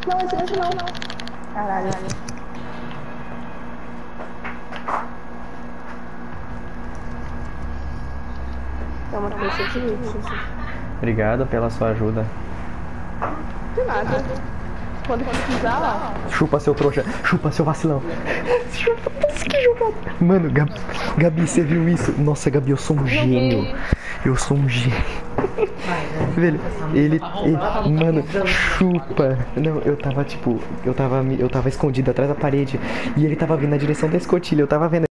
Não, esse gancho não. Caralho. Toma, que você te Obrigado pela sua ajuda. De nada. Quando precisar, ó. Chupa, seu trouxa. Chupa, seu vacilão. Chupa, que jogada. Mano, Gabi, você viu isso? Nossa, Gabi, eu sou um gênio. Eu sou um gênio. Velho, mano, chupa. Não, eu tava tipo, eu tava escondido atrás da parede e ele tava vindo na direção da escotilha. Eu tava vendo.